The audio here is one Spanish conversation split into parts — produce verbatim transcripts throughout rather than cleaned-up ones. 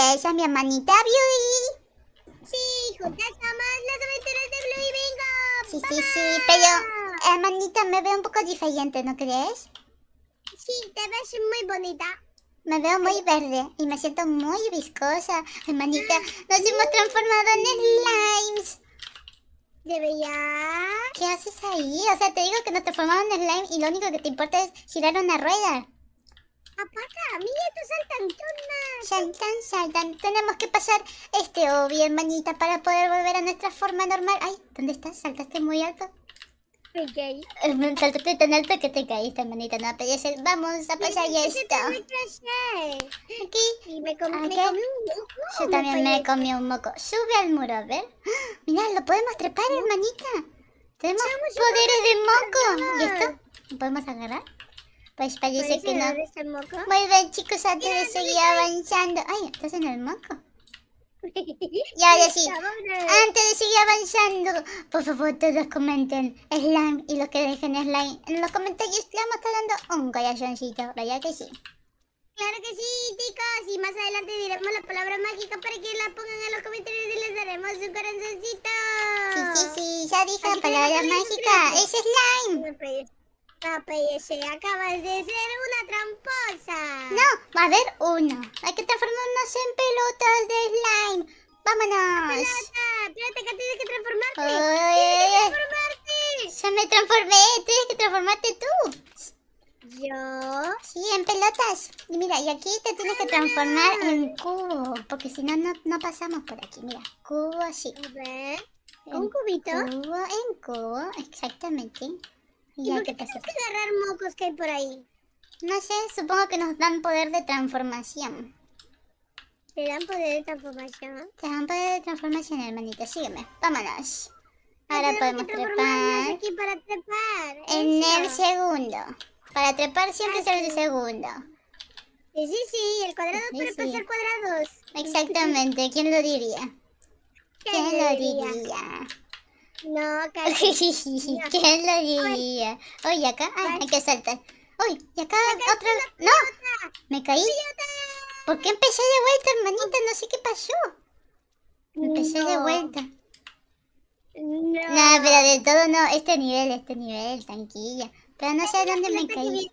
esa es mi hermanita Beauty. Sí, juntas somos las aventuras de Blue y Bingo. Sí, sí, ¡Vamos! sí, pero hermanita me veo un poco diferente, ¿no crees? Sí, te ves muy bonita. Me veo muy verde y me siento muy viscosa. Hermanita, nos hemos transformado en slimes. Debería... ¿Qué haces ahí? O sea, te digo que nos transformamos en slime y lo único que te importa es girar una rueda. Apaga, mira tu saltantona. Saltan, saltan. Tenemos que pasar este obvio, hermanita, para poder volver a nuestra forma normal. Ay, ¿dónde estás? ¿Saltaste muy alto? Ok. Eh, Saltaste tan alto que te caíste, hermanita. No puede ser. Vamos a pasar ya esto. Aquí. Y me, com me Aquí. comí un moco. Yo también me comí un moco. Sube al muro, a ver. ¡Ah! Mirá, lo podemos trepar, hermanita. Tenemos poderes de moco. ¿Y esto? ¿Lo podemos agarrar? Pues parece que no. Ese moco? Muy bien, chicos, antes de seguir avanzando. Ay, ¿estás en el moco? Y ahora sí, antes de seguir avanzando, por favor todos comenten slime y los que dejen slime en los comentarios le vamos a estar dando un corazoncito, ¿verdad que sí? Claro que sí, chicos. Y más adelante diremos la palabra mágica para que la pongan en los comentarios y les daremos un corazoncito. Sí, sí, sí, ya dije la palabra mágica, es slime. No, P S, acabas de ser una tramposa. No, a ver, uno. Hay que transformarnos en pelotas de slime. ¡Vámonos! Pelota, espérate que tienes que transformarte. Ay, Tienes ay, que ay. transformarte. Ya me transformé, tienes que transformarte tú. Yo. Sí, en pelotas. Y mira, y aquí te tienes que transformar en cubo, porque si no, no, no pasamos por aquí. Mira, cubo así. A ver. En ¿Un cubito? Cubo, en cubo, exactamente. ¿Y Y hay por que qué pasar. tienes que agarrar mocos que hay por ahí? No sé, supongo que nos dan poder de transformación. ¿Te dan poder de transformación? Te dan poder de transformación, hermanita. Sígueme. Vámonos. Ahora Tenemos podemos que transformarnos trepar. aquí para trepar. En Eso. el segundo. Para trepar siempre Ah, es el sí. segundo. Sí, sí, sí, el cuadrado Sí, para sí. pasar cuadrados. Exactamente, ¿quién lo diría? ¿Quién lo diría? diría? No, casi. ¿Quién lo diría? Oye, acá ay, hay que saltar. Uy, y acá otra. ¡No! Me caí. ¿Por qué empecé de vuelta, hermanita? No sé qué pasó. Empecé de No. vuelta. No. No, pero de todo no. Este nivel, este nivel, tranquila. Pero no sé dónde me caí.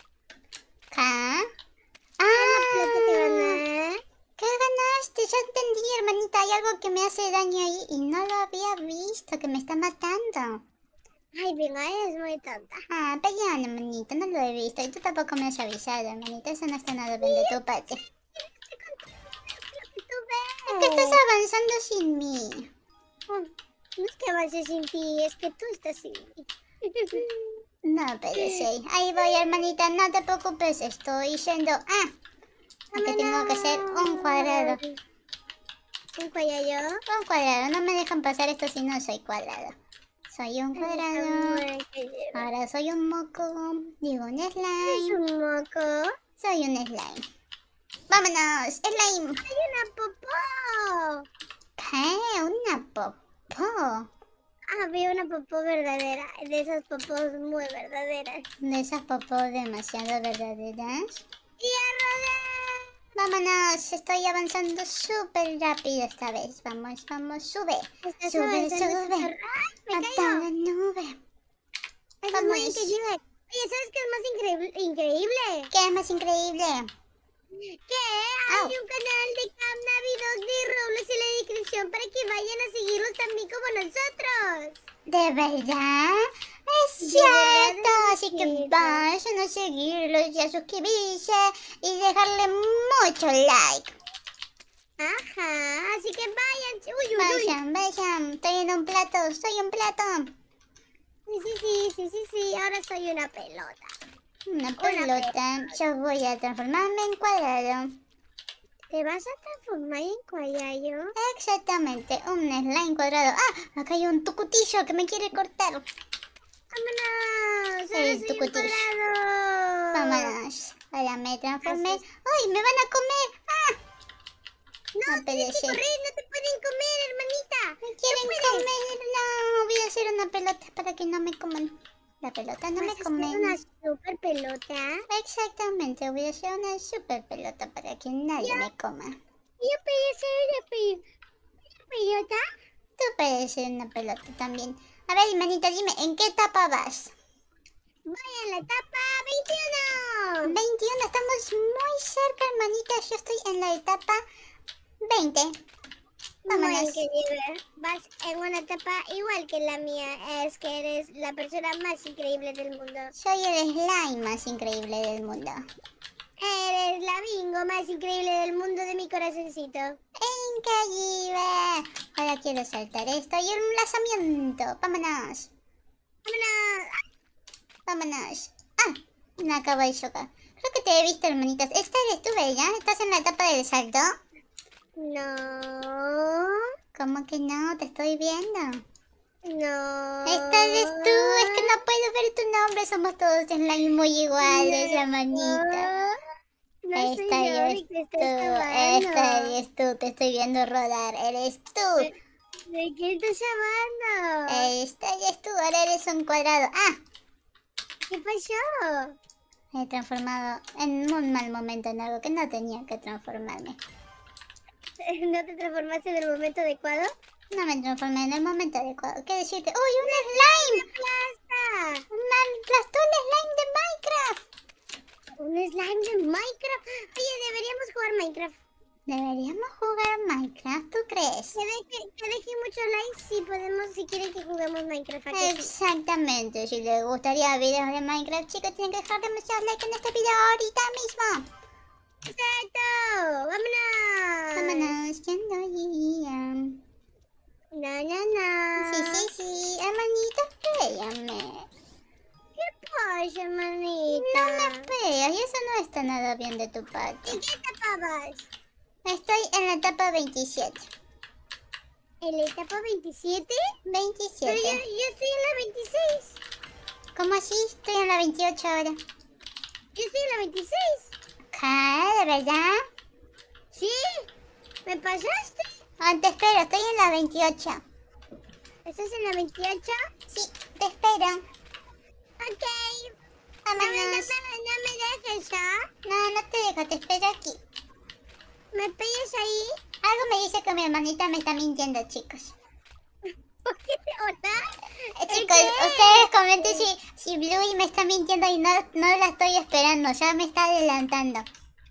¿Acá? ¿Qué te ¡Ah! gané? ¿Qué ganaste? Ya entendí, hermanita. Hay algo que me hace daño ahí y no lo había visto, que me está matando. Ay, venga, eres muy tonta. Ah, perdón, hermanita, no lo he visto. Y tú tampoco me has avisado, hermanita. Eso no está nada bien de tu parte. ¿Qué tú Es que ves? estás avanzando sin mí. No es que avance sin ti, es que tú estás sin mí. No puede ser. Ahí voy, hermanita, no te preocupes. Estoy yendo. Ah, aquí tengo que hacer un cuadrado. ¿Un cuadrado? Un cuadrado. No me dejan pasar esto si no soy cuadrado. Soy un cuadrado. Ahora soy un moco. Digo un ¿Es slime. un moco? Soy un slime. ¡Vámonos! ¡Slime! ¡Hay una popó! ¿Qué? ¿Una popó? Ah, vi una popó verdadera. De esas popós muy verdaderas. De esas popó demasiado verdaderas. ¡Y a rodar! Vámonos, estoy avanzando súper rápido esta vez. Vamos, vamos, sube. Estás Sube, avanzando sube. súper- ¡Ay, me Hasta cayó! la nube. Eso es Vamos. muy increíble. Oye, ¿sabes qué es más increíble? increíble? ¿Qué es más increíble? Que hay Au. un canal de Cam Navidog de Roblox en la descripción para que vayan a seguirlos también como nosotros. ¿De verdad? Es De cierto. verdad, Así que sí. vayan a seguirlos y a suscribirse y dejarle mucho like. Ajá, así que vayan. Uy, uy, uy. Vayan, vayan. Estoy en un plato, soy un plato. Sí, sí, sí, sí, sí, sí. Ahora soy una pelota. Una pelota. Yo voy a transformarme en cuadrado. ¿Te vas a transformar en cuadrado? Exactamente, un slime cuadrado. ¡Ah! Acá hay un tucutillo que me quiere cortar. ¡Vámonos! Ahora El soy un tucutillo. cuadrado. Vámonos. Ahora me transformé. Gracias. ¡Ay! ¡Me van a comer! ¡Ah! No, No tienes puede que ser. correr, no te pueden comer, hermanita. Me quieren comer. No, voy a hacer una pelota para que no me coman. La pelota no ¿Vas me a hacer come. una super pelota? Exactamente, voy a hacer una super pelota para que nadie me coma. Yo pedí ser una pe- pelota. Tú puedes ser una pelota también. A ver, hermanita, dime, ¿en qué etapa vas? Voy en la etapa veintiuno. veintiuno, estamos muy cerca, hermanita. Yo estoy en la etapa veinte. Vámonos. Muy querida. Vas en una etapa igual que la mía. Es que eres la persona más increíble del mundo. Soy el slime más increíble del mundo. Eres la bingo más increíble del mundo de mi corazoncito. Increíble. Ahora quiero saltar esto y un lanzamiento. Vámonos. ¡Vámonos! Vámonos. Ah, me acabo de chocar. Creo que te he visto, hermanitas. Esta eres tú, ¿verdad? ¿Estás en la etapa del salto? No. ¿Cómo que no? Te estoy viendo. No. Esta eres tú. Es que no puedo ver tu nombre. Somos todos slime muy iguales, hermanita. No soy Esta yo, eres ni que tú. estés llamando. Esta eres tú. Te estoy viendo rodar. Eres tú. ¿De, de qué estás llamando? Esta eres tú. Ahora eres un cuadrado. Ah. ¿Qué pasó? Me he transformado en un mal momento en algo que no tenía que transformarme. ¿No te transformaste en el momento adecuado? No me transformé en el momento adecuado. ¿Qué decirte? ¡Uy, un slime! ¡Aplasta! ¡Me aplastó el slime de Minecraft! ¿Un slime de Minecraft? Oye, deberíamos jugar Minecraft. ¿Deberíamos jugar Minecraft? ¿Tú crees? Que deje, que deje muchos likes si podemos, si quieren que juguemos Minecraft. ¿A que sí? Exactamente. Si les gustaría videos de Minecraft, chicos, tienen que dejar demasiados likes en este video ahorita mismo. ¡Exacto! ¡Vámonos! Vámonos, ya no iría. No, no, no. Sí, sí, sí. Hermanito, espérame. ¿Qué pasa, manita? No me esperas, y eso no está nada bien de tu parte. ¿En qué etapa vas? Estoy en la etapa veintisiete. ¿En la etapa veintisiete? Pero yo, veintisiete. yo estoy en la veintiséis. ¿Cómo así? Estoy en la veintiocho ahora. Yo estoy en la veintiséis. ¿Qué? ¿De verdad? ¿Sí? ¿Me pasaste? Ah, te espero, estoy en la veintiocho. ¿Estás en la veintiocho? Sí, te espero. Ok. No me, no, me, Vámonos. no me dejes, ¿ah? No, no te dejo, te espero aquí. ¿Me pillas ahí? Algo me dice que mi hermanita me está mintiendo, chicos. ¿Por qué te hola? Eh, chicos, ustedes comenten si, si Bluey me está mintiendo y no, no la estoy esperando, ya me está adelantando.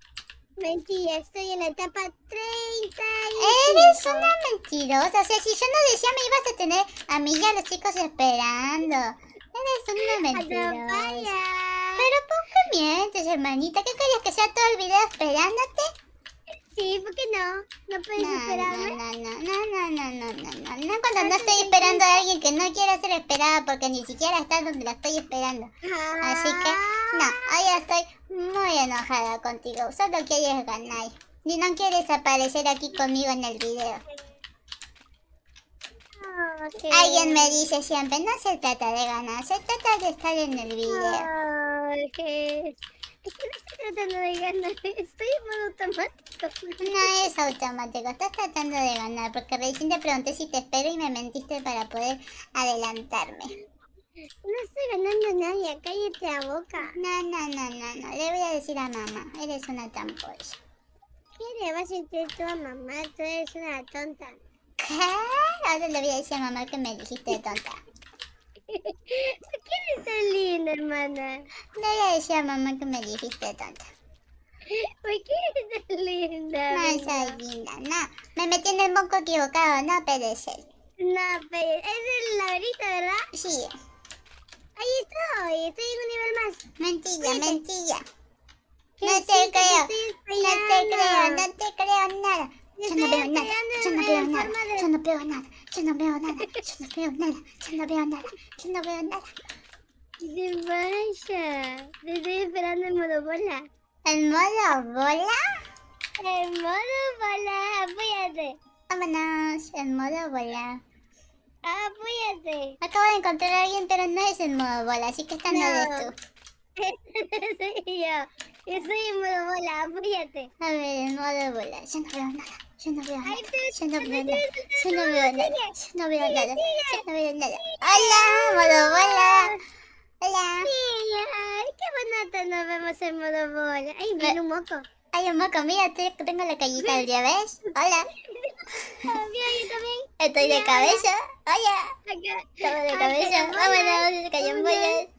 Mentira, estoy en la etapa treinta y Eres cinco. una mentirosa, o sea, si yo no decía me ibas a tener a mí y a los chicos esperando. Eres una mentirosa. Vaya. Pero ¿por qué mientes, hermanita? ¿Qué querías que sea todo el video esperándote? Sí, ¿por qué no? ¿No puedes No, no, esperarme? no, no, no, no, no, no, no, no, no, cuando no estoy esperando a alguien que no quiera ser esperada porque ni siquiera está donde la estoy esperando. Así que, no, hoy estoy muy enojada contigo, solo quieres ganar. Y no quieres aparecer aquí conmigo en el video. Ah, sí. Alguien me dice siempre, no se trata de ganar, se trata de estar en el video. Ay, ¿qué es? Es que no estoy tratando de ganar, estoy en modo automático. No es automático, estás tratando de ganar porque recién te pregunté si te espero y me mentiste para poder adelantarme. No estoy ganando a nadie, cállate la boca. No, no, no, no, no, le voy a decir a mamá, eres una tramposa. ¿Qué le vas a decir tú a mamá? Tú eres una tonta. ¿Qué? Ahora le voy a decir a mamá que me dijiste tonta. ¿Por qué eres tan linda, hermana? Le voy a decir a mamá que me dijiste tonta. ¿Por qué eres tan linda? No amiga? soy linda, no. Me metí en el moco equivocado, no puede ser. No, pero es el laberinto, ¿verdad? Sí, Ahí estoy, estoy en un nivel más. mentira, Oye, mentira. Que No sí, te que creo, estoy no te esperando. creo, no te creo nada. Te Yo no estoy veo nada, esperando yo no en veo nada, forma de- yo no veo nada, yo no veo nada, yo no veo nada, yo no veo nada, yo no veo nada. ¿Qué vaya? Te estoy esperando en modo bola. ¿El modo bola? En modo bola, apóyate. Vámonos, el modo bola. Apóyate. Acabo de encontrar a alguien, pero no es el modo bola, así que esta no, No. eres tú. Soy yo. Yo soy en modo bola, apóyate. A ver, el modo bola, yo no veo nada, yo no veo nada, Ay, tú- yo no tú- veo tú- nada, tú- yo no tú- veo sigue, nada, yo no veo sigue, nada, sigue. yo no veo nada. Hola, modo bola. Hola. Sí, ay, qué bonito nos vemos en modo bola. Ay, viene un moco. Ay, Moco, mira, te- tengo la callita del día, ¿ves? Hola. Mira, yo también. Estoy de cabeza. Hola. Acá. Estamos de Ah, cabeza. carambola. Vámonos, se cayó en Vámonos. bolas.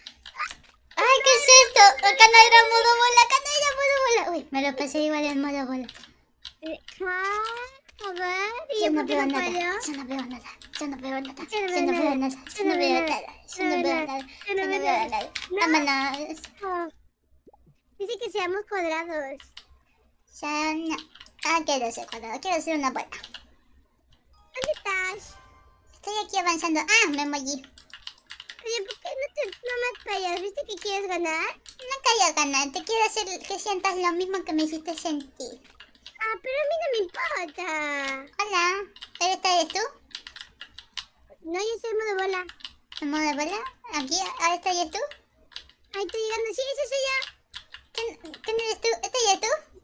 Ay, ¿qué es esto? Acá no era modo bola, acá no era modo bola. Uy, me lo pasé igual en modo bola. Eh, ah, a ver, ¿y Yo yo no por qué veo no nada, puedo? yo no veo nada, yo no veo nada, Yo no yo veo no veo nada, nada, yo no veo nada, yo no veo nada, yo no veo nada. Vámonos. Ah, dice que seamos cuadrados. Ya no. Ah, quiero ser cuadrado, quiero ser una bola. ¿Dónde estás? Estoy aquí avanzando. Ah, me morí. Oye, ¿por qué no, te, no me apoyas? ¿Viste que quieres ganar? No quería ganar, te quiero hacer que sientas lo mismo que me hiciste sentir. Ah, pero a mí no me importa. Hola, ¿esta eres tú? No, yo soy modo bola. ¿En modo bola? ¿Aquí? ¿Ah, esta eres tú? Ahí estoy llegando. Sí, ese soy yo. ¿Quién, ¿Quién eres tú? ¿Esta eres tú?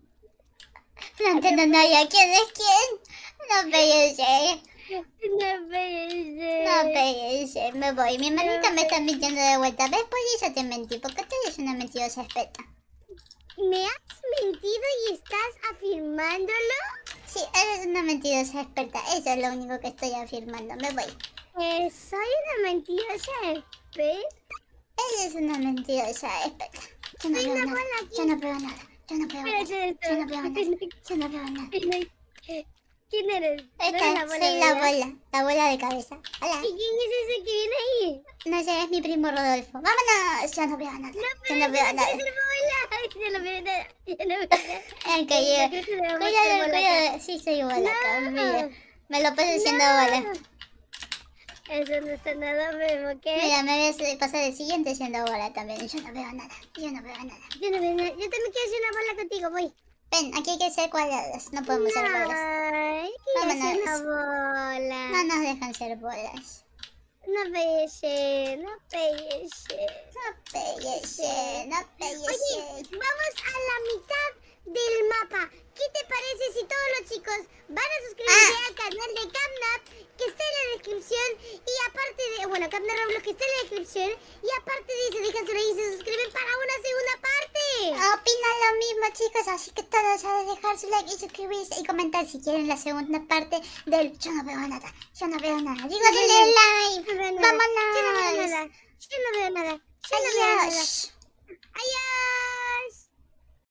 No entiendo nada. ¿Quién es quién? No pegué. No puede No ser. pegué. Me voy. Mi hermanita me está mintiendo de vuelta. ¿Ves? Por eso te mentí. Porque tú eres una mentirosa experta. ¿Me has mentido y estás afirmándolo? Sí, eres una mentirosa experta. Eso es lo único que estoy afirmando. Me voy. Eh, soy una mentirosa experta. Eres una mentirosa experta. Yo no Soy veo una nada. bola aquí. Yo no veo nada. Yo no veo Mira, nada. ¿quién Yo no veo nada. Yo no veo nada. ¿Quién eres? ¿No Esta, eres la bola, soy la verdad? bola. La bola de cabeza. Hola. ¿Y quién es ese que viene ahí? No sé, es mi primo Rodolfo. ¡Vámonos! Yo no veo nada. Yo no veo nada. ¡Es bola! Yo no veo nada. Yo no veo nada. El que yo. Creo que debemos ser Cuídate, bola cuídate. Sí, soy bola acá. No. Mira. Me lo paso siendo No. bola. Eso no está nada mismo, ¿ok? Mira, me voy a pasar el siguiente siendo bola también. Yo no veo nada. Yo no veo nada. Yo no veo nada. Yo también quiero hacer una bola contigo, voy. Ven, aquí hay que ser cuadrados. No podemos ser bolas. Ay, quiero hacer una Vámonos. bola. No nos dejan ser bolas. No puede ser, no puede ser. No pellece, no pellece. Oye, vamos a la mitad del mapa. ¿Qué te parece si todos los chicos van a suscribirse Ah. al canal de Camnap, que está en la descripción? Y aparte de, bueno, Camnap Roblox, que está en la descripción. Y aparte de eso, dejan su like y se suscriben para una segunda parte. Opinan lo mismo, chicos, así que todos a dejar su like y suscribirse y comentar si quieren la segunda parte del Yo no veo nada, yo no veo nada. Digo, Yo no denle veo- like. Yo no veo nada. Vámonos. Yo no veo nada. Yo no veo nada. Yo no veo nada. Adiós. Adiós.